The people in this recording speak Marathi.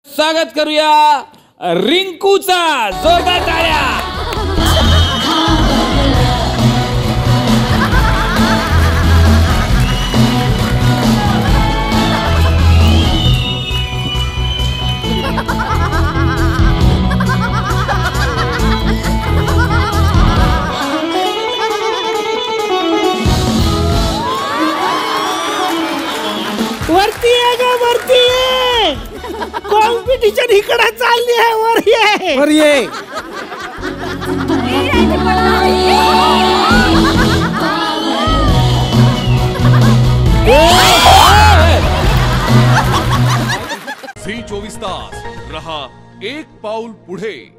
स्वागत करूया रिंकूचा, जोरदार टाळ्या. वरती आहे का? वरती आहे. कॉम्पिटिशन इकडे चालली आहे. वर ये, वर ये. झी 24 तास रहा एक पाऊल पुढे.